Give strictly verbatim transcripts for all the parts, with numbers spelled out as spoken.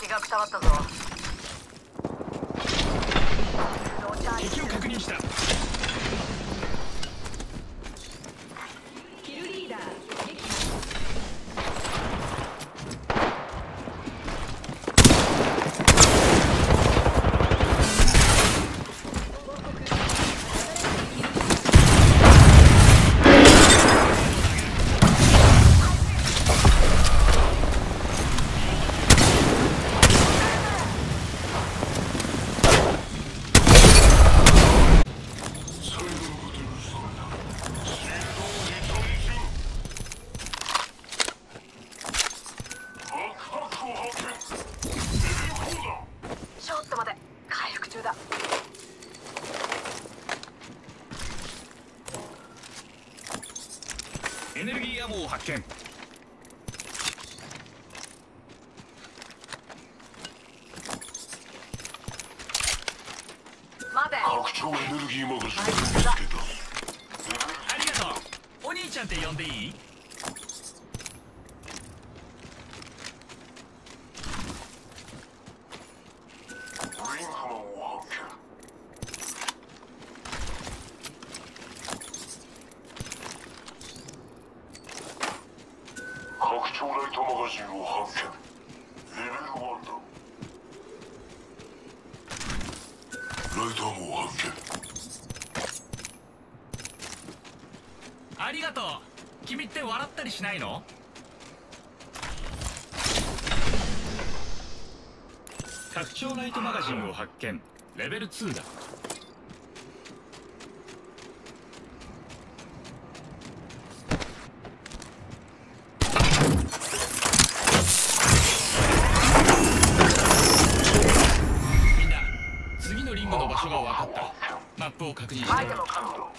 がくたばったぞ。 敵を確認した。 キルリーダー撃破。 ちょっと待て、回復中だ。 エネルギーアモを発見。 待て。 拡張エネルギーマガジン見つけた。 ありがとう。お兄ちゃんって呼んでいい？ ブリンクマンを発見。拡張ライトマガジンを発見。レベルワンだ。ライトアモを発見。 ありがとう。君って笑ったりしないの？拡張ライトマガジンを発見。レベルツーだ。みんな、次のリングの場所が分かった。マップを確認して。 アイテムを確保。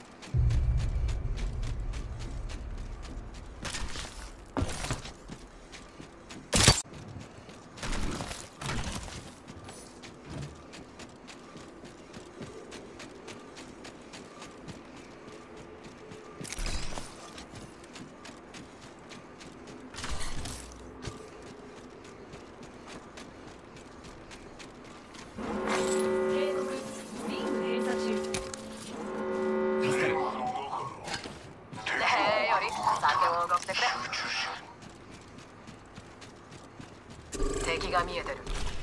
警告。リング閉鎖中。 助かる。 礼より酒をおごってくれ。敵が見えてる。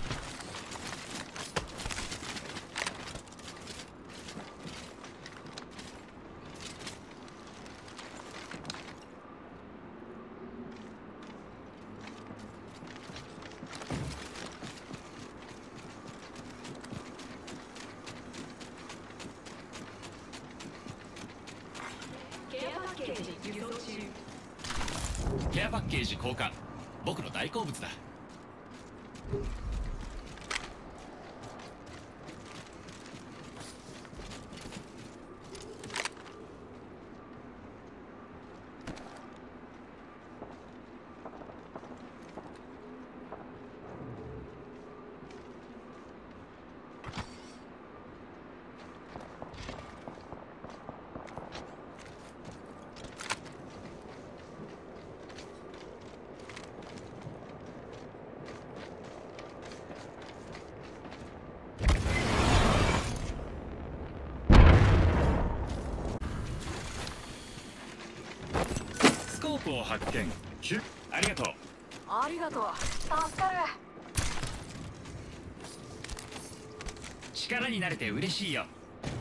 ケアパッケージ輸送中。 ケアパッケージ交換。僕の大好物だ。スコープを発見。キュッ。ありがとう。 ありがとう。助かる。 力になれて嬉しいよ。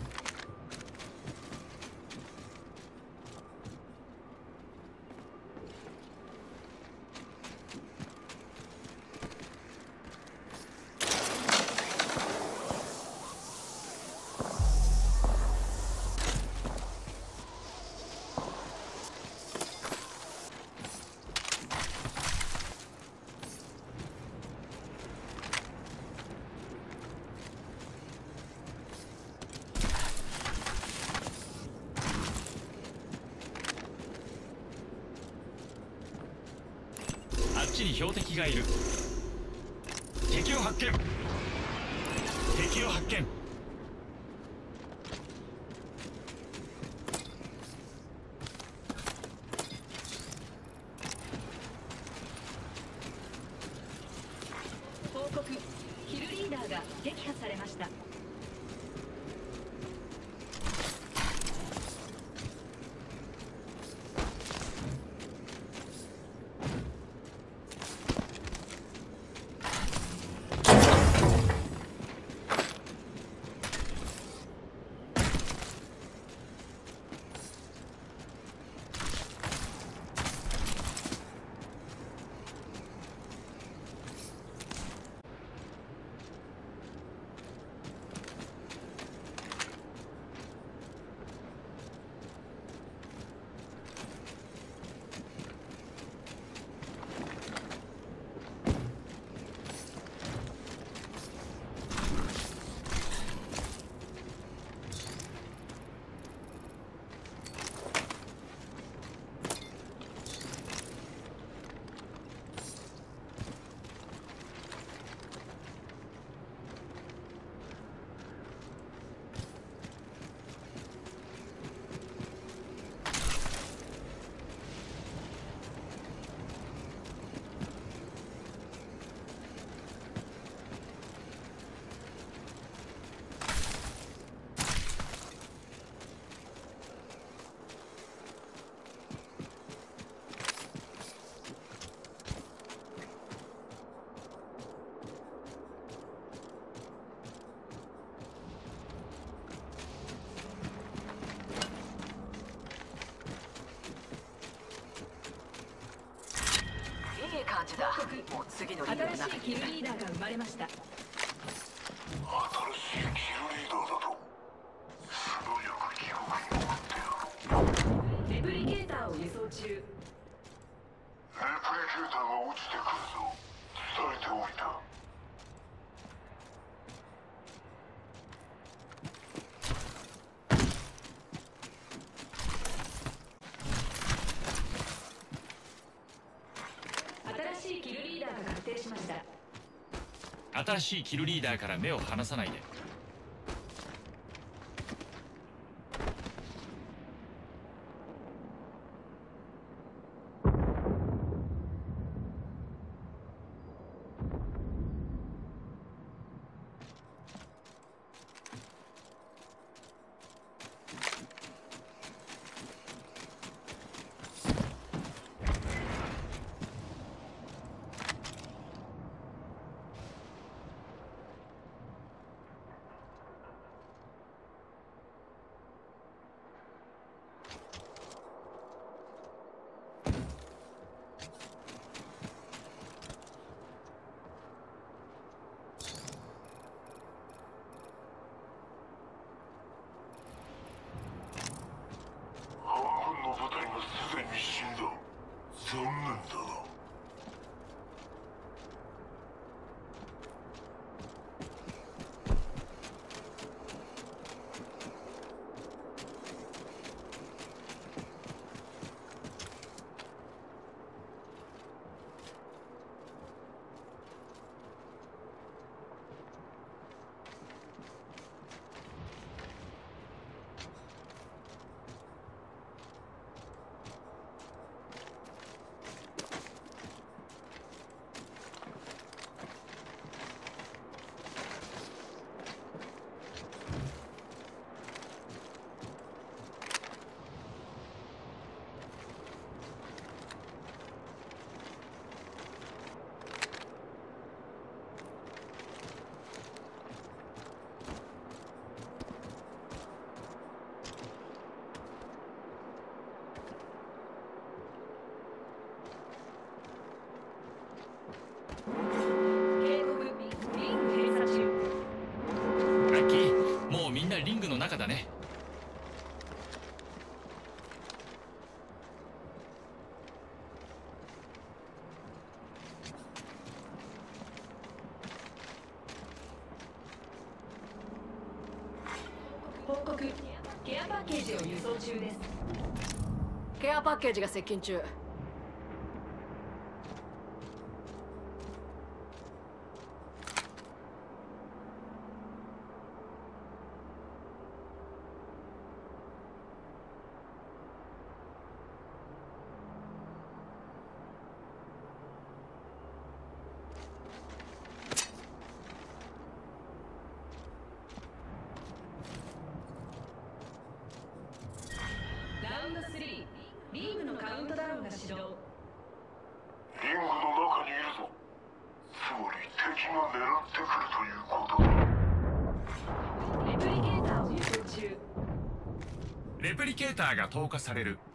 あっちに標的がいる。敵を発見。敵を発見。 報告。 ーが撃破されました。 いい感じだ。もう次のリーダーの中に新しいキルリーダーが生まれました。 新しいキルリーダーだと素早く記憶に残ってやる。 レプリケーターを輸送中。 レプリケーターが落ちてくるぞ。伝えておいた。 新しいキルリーダーが確定しました。 新しいキルリーダーから目を離さないで。 半分の部隊がすでに死んだ。残念だな。 警告、リング閉鎖中。 ラッキー、もうみんなリングの中だね。 報告、ケアパッケージを輸送中です。 ケアパッケージが接近中。 ウントダウンが始動。 リングの中にいるぞ。つまり敵が狙ってくるということだ。 レプリケーターを輸送中。 レプリケーターが投下される。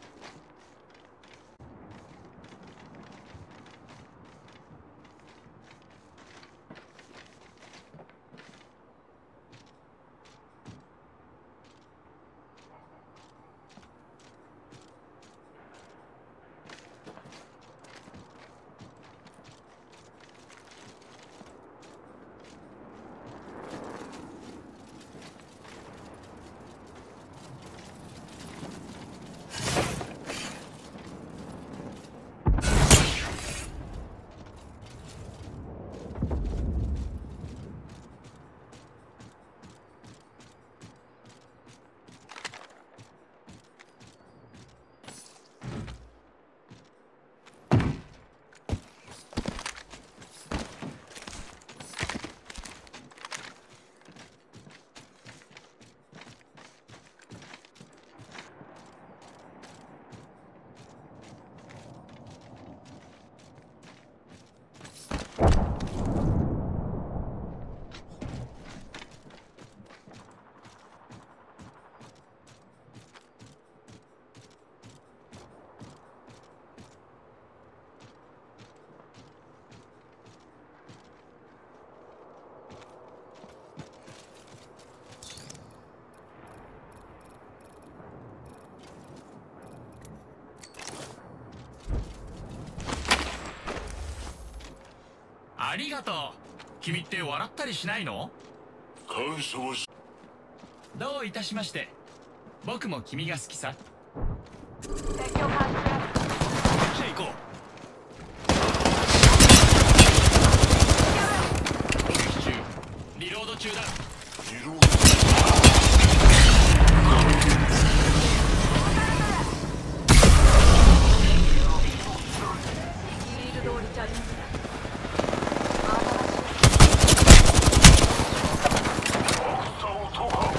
ありがとう。君って笑ったりしないの？ 感謝はしどういたしまして。僕も君が好きさ。 敵を感じる。 じゃあ行こう。攻撃中。リロード中だ。 リローフィールドをリチャージする。 ドを投下。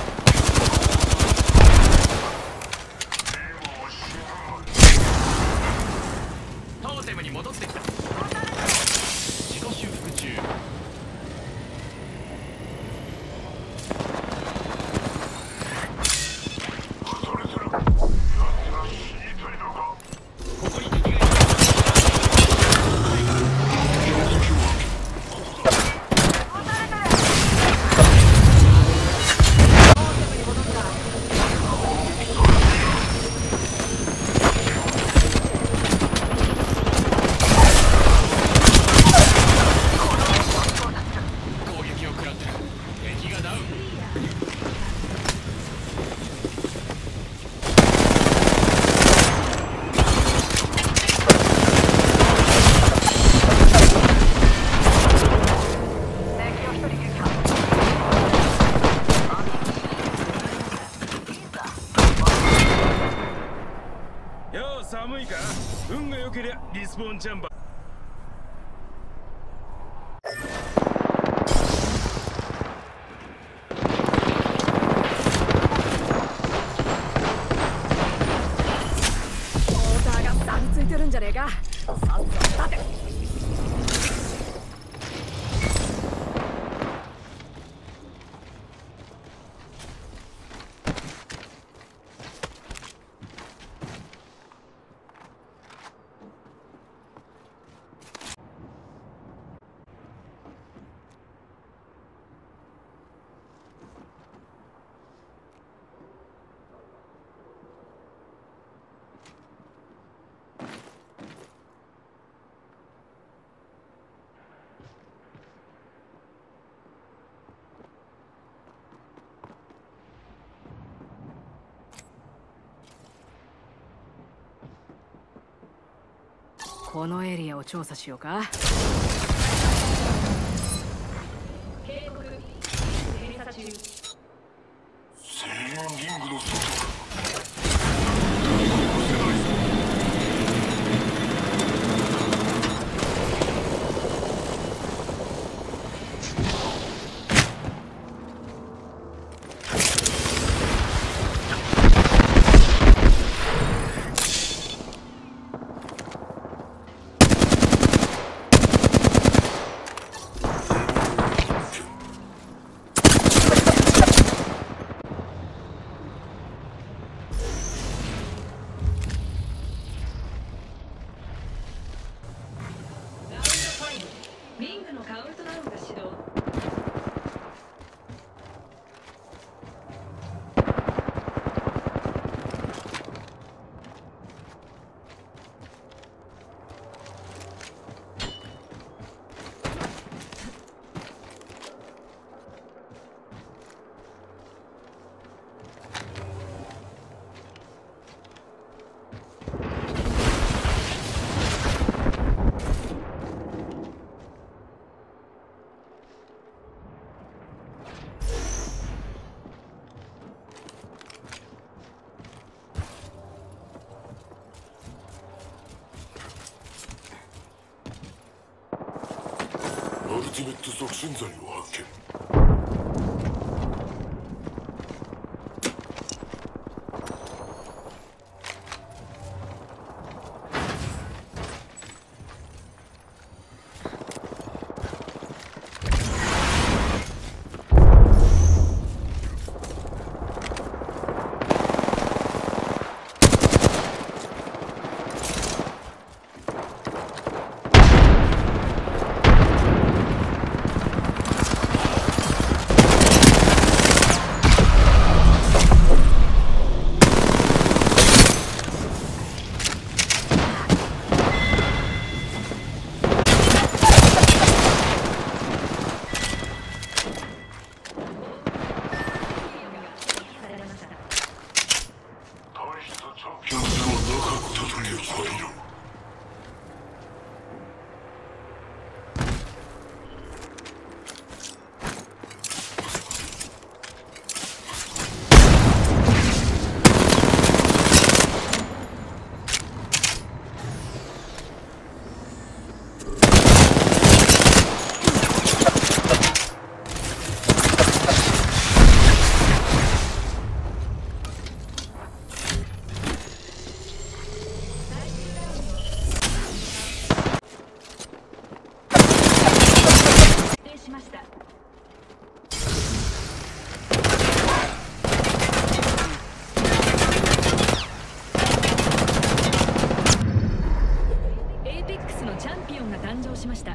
今は死ぬまい。 トーテムに戻ってきた。自己修復中。 撃たれてる。やつら死にたいのか。 ここに敵がいる。攻撃を食らってる。敵がダウン。 敵を一人撃破。 よう寒いか。運が良けりゃリスポーンチャンバー。 モーターが錆びついてるんじゃねえか。さっさと立て。このエリアを調査しようか。 警告。閉鎖中。 制限リングの外だ。 のカウントダウンが始動。 アルティメット促進剤を発見。 しました。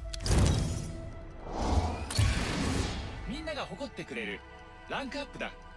みんなが誇ってくれるランクアップだ。